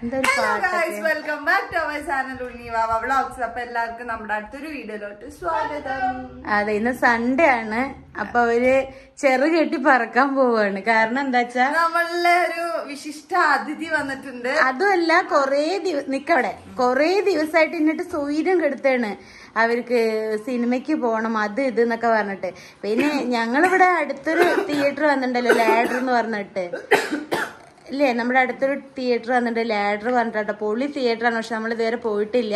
Hello guys, welcome back to our channel Univa Vlogs. അപ്പോൾ എല്ലാവർക്കും നമ്മുടെ അടുത്തൊരു വീഡിയോയിലോട്ട് സ്വാഗതം. അതെ, ഇന്ന് സൺഡേ ആണ്. അപ്പൊ അവര് ചെറു കെട്ടി പറക്കാൻ പോവാണ്. കാരണം എന്താ വെച്ചാ നമ്മളെ ഒരു വിശിഷ്ട അതിഥി വന്നിട്ടുണ്ട്. അതുമല്ല കൊറേ ദിവസമായിട്ട് എന്നിട്ട് സ്വൈര്യം കെടുത്താണ് അവർക്ക് സിനിമയ്ക്ക് പോണം അത് ഇത് എന്നൊക്കെ പറഞ്ഞിട്ട്. പിന്നെ ഞങ്ങളിവിടെ അടുത്തൊരു തിയേറ്റർ വന്നിട്ടുണ്ടല്ലോ, ലാഡർ എന്ന് പറഞ്ഞിട്ട് ഇല്ലേ, നമ്മുടെ അടുത്തൊരു തിയേറ്റർ വന്നിട്ട് ലാഡർ പറഞ്ഞിട്ടോ. പൊളി തിയേറ്റർ ആണ്, പക്ഷെ നമ്മൾ ഇതുവരെ പോയിട്ടില്ല.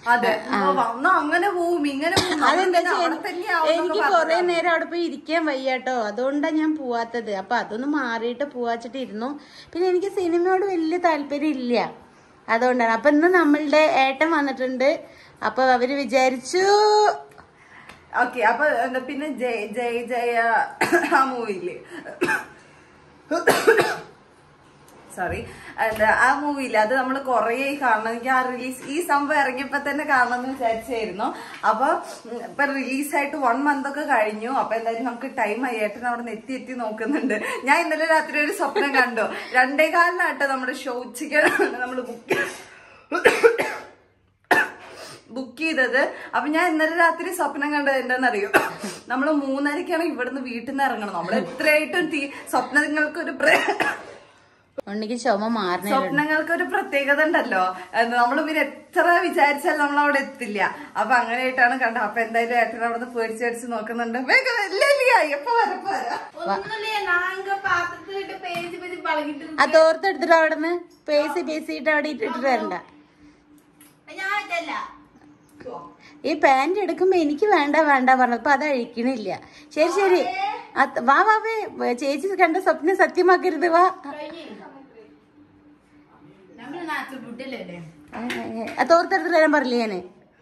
എനിക്ക് കൊറേ നേരം അവിടെ പോയി ഇരിക്കാൻ വയ്യാട്ടോ, അതുകൊണ്ടാണ് ഞാൻ പോവാത്തത്. അപ്പൊ അതൊന്ന് മാറിയിട്ട് പോവാച്ചിട്ട് ഇരുന്നു. പിന്നെ എനിക്ക് സിനിമയോട് വലിയ താല്പര്യം ഇല്ല, അതുകൊണ്ടാണ്. അപ്പൊ ഇന്ന് നമ്മളുടെ ഏട്ടൻ വന്നിട്ടുണ്ട്. അപ്പൊ അവര് വിചാരിച്ചു ഓക്കെ. അപ്പൊ പിന്നെ ജയ ആ മൂവിയില് സോറി ആ മൂവിയില്ല, അത് നമ്മൾ കൊറേ കാണണം. എനിക്ക് ആ റിലീസ് ഈ സംഭവം ഇറങ്ങിയപ്പോ തന്നെ കാണണം എന്ന് വിചാരിച്ചായിരുന്നു. അപ്പൊ ഇപ്പൊ റിലീസായിട്ട് 1 month ഒക്കെ കഴിഞ്ഞു. അപ്പൊ എന്തായാലും നമുക്ക് ടൈം ആയി. ഏട്ടൻ അവിടെ എത്തി നോക്കുന്നുണ്ട്. ഞാൻ ഇന്നലെ രാത്രി ഒരു സ്വപ്നം കണ്ടു. 2:15 നമ്മുടെ ഷോ ഉച്ചയ്ക്കാണ് നമ്മള് ബുക്ക് ചെയ്തത്. അപ്പൊ ഞാൻ ഇന്നലെ രാത്രി സ്വപ്നം കണ്ടത് എന്താണെന്നറിയോ, നമ്മള് 3:30 ഇവിടുന്ന് വീട്ടിൽ നിന്ന് ഇറങ്ങണം. നമ്മൾ എത്രയായിട്ടും സ്വപ്നങ്ങൾക്കൊരു സ്വപ്നങ്ങൾക്കൊരു പ്രത്യേകത ഉണ്ടല്ലോ. നമ്മൾ പിന്നെ എത്ര വിചാരിച്ചാലും നമ്മൾ അവിടെ എത്തില്ല. അപ്പൊ അങ്ങനെയായിട്ടാണ് കണ്ടത്. അപ്പൊ എന്തായാലും ഏട്ടൻ അവിടെ നിന്ന് പേടിച്ചടിച്ച് നോക്കുന്നുണ്ട്. അതോർത്തെടുത്തിട്ട് അവിടെ നിന്ന് പേസിട്ട് അവിടെ ഇട്ടിട്ട് വരണ്ട. ഈ പാന്റ് എടുക്കുമ്പോ എനിക്ക് വേണ്ട പറഞ്ഞപ്പോ അത് അഴിക്കണില്ല. ശരി വാവേ, ചേച്ചി കണ്ട സ്വപ്നം സത്യമാക്കരുത്. വാ, തോർത്തെടുത്തിട്ട് വരാൻ പറഞ്ഞില്ലേ ഞാന്.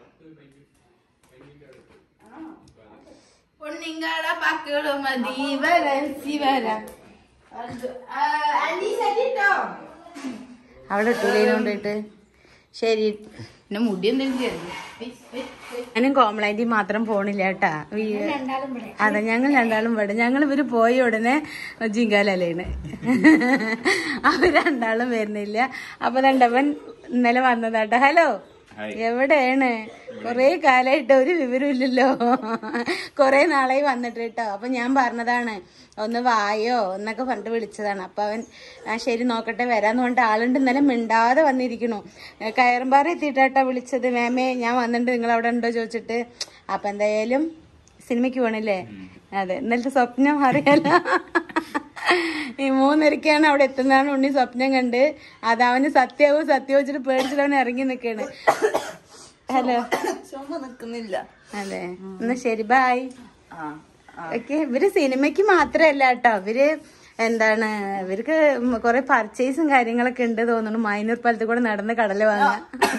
അവിടെ ഇട്ടൂലേനോണ്ടിട്ട് ശരി. മുടി എന്തെങ്കിലും ഞാനും കോംപ്ലൈന്റ് മാത്രം പോണില്ല കേട്ടാ. അതെ, ഞങ്ങൾ രണ്ടാളും ഇവിടെ. ഇവര് പോയ ഉടനെ ജിങ്കാലയാണ്. അവര് രണ്ടാളും വരുന്നില്ല. അപ്പൊ രണ്ടവൻ ഇന്നലെ വന്നതാട്ടാ. ഹലോ, എവിടെയാണ്? കൊറേ കാലായിട്ട് ഒരു വിവരം ഇല്ലല്ലോ. കൊറേ നാളായി വന്നിട്ട് കേട്ടോ. അപ്പൊ ഞാൻ പറഞ്ഞതാണ് ഒന്ന് വായോ എന്നൊക്കെ പറഞ്ഞിട്ട് വിളിച്ചതാണ്. അപ്പൊ അവൻ ശരി നോക്കട്ടെ വരാന്ന് പറഞ്ഞിട്ട് ആളുണ്ട്. ഇന്നലെ മിണ്ടാതെ വന്നിരിക്കണു. കയറുമ്പാറ എത്തിയിട്ടാ വിളിച്ചത്. മേമേ ഞാൻ വന്നിട്ടുണ്ട്, നിങ്ങൾ അവിടെ ഉണ്ടോ ചോദിച്ചിട്ട്. അപ്പൊ എന്തായാലും സിനിമയ്ക്ക് പോണില്ലേ? അതെ, ഇന്നലത്തെ സ്വപ്നം അറിയാലോ. ഈ 3:30 അവിടെ എത്തുന്നതാണ് ഉണ്ണി സ്വപ്നം കണ്ട്. അതവന് സത്യവും വെച്ചിട്ട് പേടിച്ചിട്ട് അവൻ ഇറങ്ങി നിക്കാണ്. ഹലോ, നിക്കുന്നില്ല. അതെ, എന്നാ ശരി, ബൈ. ഓക്കെ. ഇവര് സിനിമയ്ക്ക് മാത്രല്ല കേട്ടോ, ഇവർക്ക് കൊറേ പർച്ചേസും കാര്യങ്ങളൊക്കെ ഉണ്ട് തോന്നുന്നു. മൈനൂർ പാലത്തിൽ കൂടെ നടന്ന് കടല് വാങ്ങാൻ.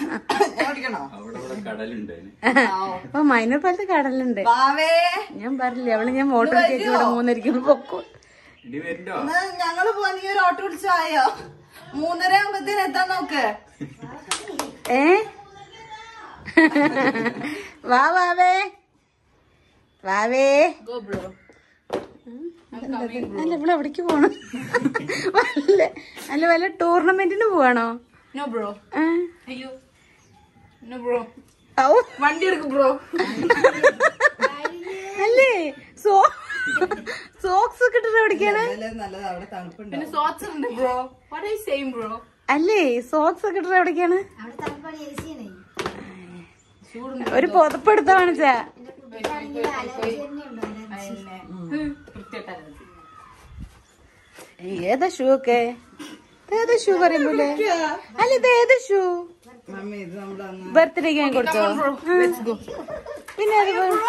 അപ്പൊ മൈനൂർ പാലത്ത് കടലുണ്ട്. ഞാൻ പറഞ്ഞില്ലേ, ഞാൻ മോട്ടോർ കേക്ക് ഇവിടെ 3:30 പൊക്കോ. ഞങ്ങള് പോയി ഒരു ഓട്ടോ വിളിച്ചായോ? 3:30 ആകുമ്പത്തേന് എത്താൻ നോക്ക്. വാവേ അല്ല, ഇവിടെ എവിടേക്ക് പോണം? വല്ല ടൂർണമെന്റിന് പോവാണോ? വണ്ടി എടുക്കും ബ്രോ. അല്ലേ, സോക്സ് ഒക്കെ ഇട്ടിട്ട് എവിടേക്കാണ്? അല്ലേ, സോക്സ് ഒക്കെ ഇട്ടിട്ട് എവിടേക്കാണ്? ഒരു പുതപ്പെടുത്ത കാണിച്ചാ. ഏതാ ഷൂ ഒക്കെ? ഏതാ ഷൂ പറയുമ്പോലെ? അല്ല, ഇത് ഏതാ ഷൂ? ബർത്ത്ഡേക്ക് ഞാൻ കൊടുത്തോ? പിന്നെ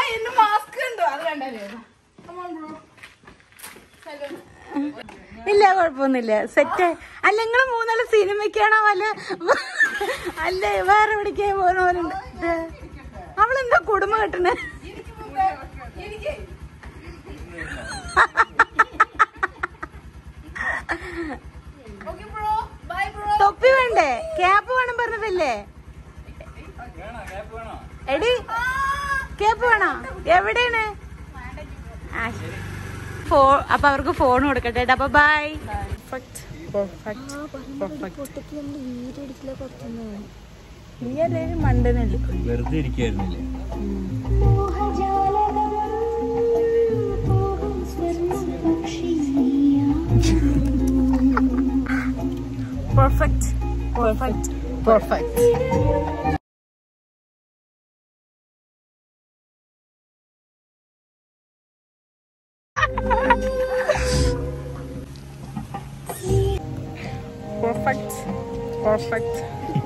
ഇല്ല, കുഴപ്പമൊന്നുമില്ല, സെറ്റ്. അല്ല, നിങ്ങള് 3 സിനിമയ്ക്കാണോ അല്ല വേറെ എവിടേക്കാ പോകുന്ന പോലെ? അവളെന്താ കുടുംബം കെട്ടണേ? തൊപ്പി വേണ്ടേ? ക്യാപ്പ് വേണം പറഞ്ഞതല്ലേ? എടി, ക്യാപ്പ് വേണോ? എവിടെയാണ്? അപ്പൊ അവർക്ക് ഫോൺ കൊടുക്കട്ടെ. അപ്പൊ ബൈ. നീ അല്ലേലും മണ്ടനല്ലേ, വെറുതെ ഇരിക്കായിരുന്നില്ലേ? Perfect perfect perfect. Perfect perfect.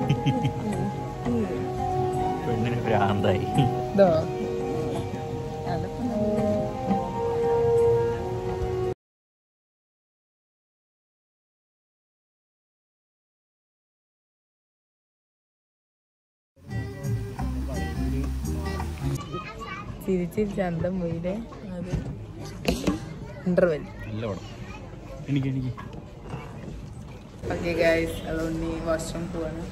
പെണ്ണിന് ഭ്രാന്തായി. ചിരിച്ചിരി ചന്തം പോയില്ലേ. അത് ഇന്റർവെൽ. ഓക്കെ ഗൈസ്, അതുകൊണ്ട് ഈ വാഷ്റൂം പോവാണ്.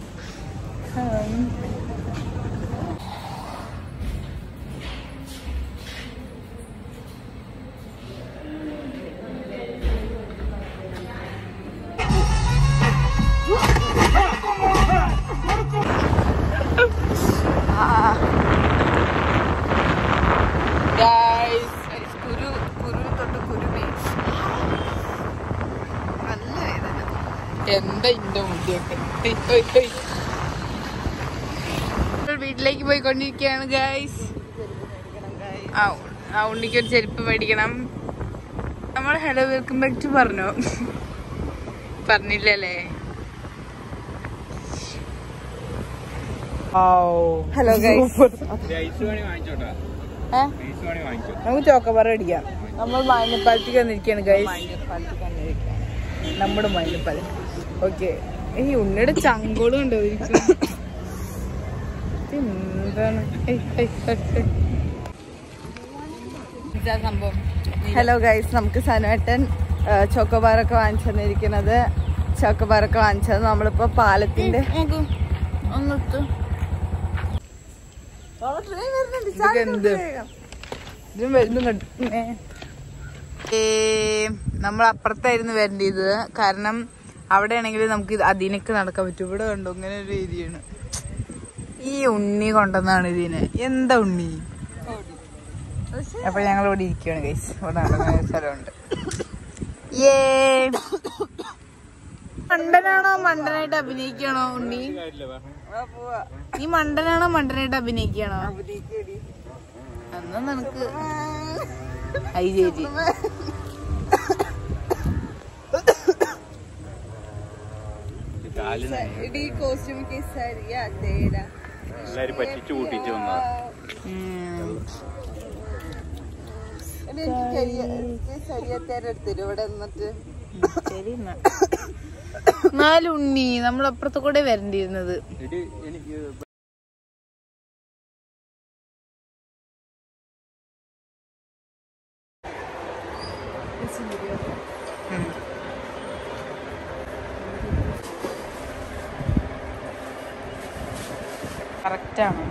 എന്താ ഇന്റെ മുടിയൊക്കെ. വീട്ടിലേക്ക് പോയിക്കൊണ്ടിരിക്കുകയാണ് ഗൈസ്. ആ ഉണ്ണിക്ക് ഒരു ചെരുപ്പ് മേടിക്കണം. നമ്മൾ ഹലോ വെൽക്കം ബാക്ക് ടു പറഞ്ഞോ, പറഞ്ഞില്ലല്ലേ? ഹലോ ഗൈസ്, നമുക്ക് ചോക്കോബാർ അടിക്കാം. നമ്മൾ മൈനപ്പാലത്തേക്ക് വന്നിരിക്കുകയാണ് ഗൈസ്. നമ്മുടെ മൈനപ്പാലം. ഓക്കെ, ഈ ഉണ്ണിയുടെ ചങ്കോളും ഉണ്ടോ എന്താണ് സംഭവം? ഹലോ ഗൈസ്, നമുക്ക് സനുവേട്ടൻ ചോക്കോബാറൊക്കെ വാങ്ങിച്ചു തന്നിരിക്കുന്നത്. ചോക്കോബാറൊക്കെ വാങ്ങിച്ചത് നമ്മളിപ്പോ പാലത്തിന്റെ നമ്മൾ അപ്പുറത്തായിരുന്നു വരേണ്ടത്. കാരണം അവിടെ ആണെങ്കിൽ നമുക്ക് അതിനൊക്കെ നടക്കാൻ പറ്റും. ഇവിടെ കണ്ടോ ഇങ്ങനെ ഒരു രീതിയാണ്. ഈ ഉണ്ണി കൊണ്ടുവന്നാണ് ഇതിന്. എന്താ ഉണ്ണി? അപ്പൊ ഞങ്ങൾ ഇവിടെ ഇരിക്കുകയാണ് ഗൈസ്. ഇവിടെ നടക്കുന്ന സ്ഥലമുണ്ട്. മണ്ടനാണോ മണ്ടനായിട്ട് അഭിനയിക്കണോ ഉണ്ണി? നീ മണ്ടനാണോ മണ്ടനായിട്ട് അഭിനയിക്കണോ? എന്നാ നിനക്ക് ഐ ചേച്ചി എല്ലാരും പറ്റിച്ചു കൂട്ടിച്ചു വന്നതാ. ഇവിടെ നിന്നിട്ട് ശരി. എന്നാലും ഉണ്ണി നമ്മൾ അപ്പുറത്ത് കൂടെ വരണ്ടിരുന്നത്. കറക്റ്റാണോ?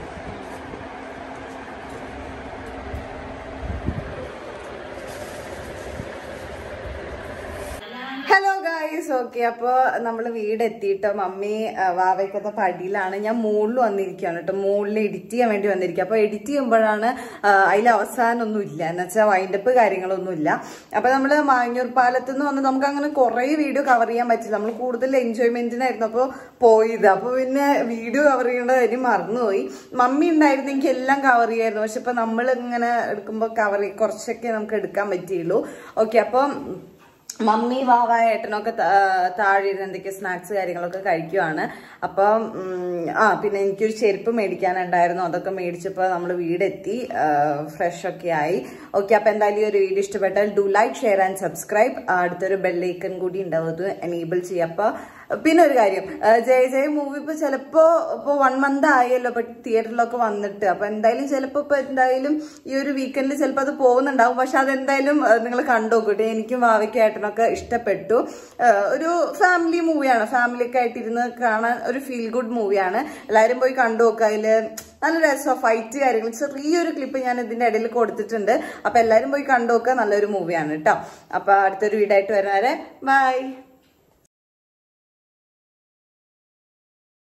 ഹലോ ഗായ്സ്, ഓക്കെ, അപ്പൊ നമ്മള് വീട് എത്തിയിട്ടോ. മമ്മി വാവയ്ക്കത്തെ പടിയിലാണ്. ഞാൻ മുകളിൽ വന്നിരിക്കുകയാണ് കേട്ടോ. മുകളിൽ എഡിറ്റ് ചെയ്യാൻ വേണ്ടി വന്നിരിക്കുക. അപ്പൊ എഡിറ്റ് ചെയ്യുമ്പോഴാണ് അതിൽ അവസാനമൊന്നും ഇല്ല, എന്ന് വെച്ചാൽ വൈൻഡപ്പ് കാര്യങ്ങളൊന്നും ഇല്ല. അപ്പൊ നമ്മള് മാങ്ങൂർ പാലത്ത് നിന്ന് വന്ന് നമുക്ക് അങ്ങനെ കുറെ വീഡിയോ കവർ ചെയ്യാൻ പറ്റില്ല. നമ്മൾ കൂടുതൽ എൻജോയ്മെന്റിനായിരുന്നു അപ്പൊ പോയത്. അപ്പൊ പിന്നെ വീഡിയോ കവർ ചെയ്യേണ്ട കാര്യം മറന്നുപോയി. മമ്മി ഉണ്ടായിരുന്നെങ്കിൽ എല്ലാം കവർ ചെയ്യായിരുന്നു. പക്ഷെ ഇപ്പൊ നമ്മൾ ഇങ്ങനെ എടുക്കുമ്പോ കുറച്ചൊക്കെ നമുക്ക് എടുക്കാൻ പറ്റിയുള്ളൂ. ഓക്കെ, അപ്പൊ മമ്മി വാവ ഏട്ടനൊക്കെ താഴെ ഇരുന്ന് എന്തൊക്കെ സ്നാക്സ് കാര്യങ്ങളൊക്കെ കഴിക്കുവാണ്. അപ്പം പിന്നെ എനിക്കൊരു ചെരുപ്പ് മേടിക്കാനുണ്ടായിരുന്നു. അതൊക്കെ മേടിച്ചപ്പോൾ നമ്മൾ വീടെത്തി, ഫ്രഷ് ഒക്കെ ആയി. ഓക്കെ, അപ്പൊ എന്തായാലും ഈ ഒരു വീഡിയോ ഇഷ്ടപ്പെട്ടാൽ do like, share and subscribe. അടുത്തൊരു ബെല്ലൈക്കൺ കൂടി ഉണ്ടാവും, അത് എനേബിൾ ചെയ്യാം. അപ്പൊ പിന്നെ ഒരു കാര്യം, ജയ മൂവി ഇപ്പൊ ചിലപ്പോ 1 month ആയല്ലോ ഇപ്പൊ തിയേറ്ററിലൊക്കെ വന്നിട്ട്. അപ്പൊ എന്തായാലും ചിലപ്പോ ഇപ്പൊ എന്തായാലും ഈ ഒരു വീക്കെൻഡിൽ ചിലപ്പോ അത് പോകുന്നുണ്ടാവും. പക്ഷെ അതെന്തായാലും നിങ്ങൾ കണ്ടുനോക്കൂട്ടെ. എനിക്കും വാവയ്ക്കും ഏട്ടനൊക്കെ ഇഷ്ടപ്പെട്ടു. ഒരു ഫാമിലി മൂവിയാണ്, ഫാമിലിയൊക്കെ ആയിട്ടിരുന്ന് കാണാൻ ഒരു ഫീൽ ഗുഡ് മൂവിയാണ്. എല്ലാവരും പോയി കണ്ടുനോക്കുക. അതില് നല്ല രസം, ഫൈറ്റ് കാര്യങ്ങൾ, ചെറിയൊരു ക്ലിപ്പ് ഞാൻ ഇതിന്റെ ഇടയിൽ കൊടുത്തിട്ടുണ്ട്. അപ്പൊ എല്ലാവരും പോയി കണ്ടുനോക്കുക. നല്ലൊരു മൂവിയാണ് കേട്ടോ. അപ്പൊ അടുത്തൊരു വീഡിയോ ആയിട്ട് വരുന്നവരെ ബൈ.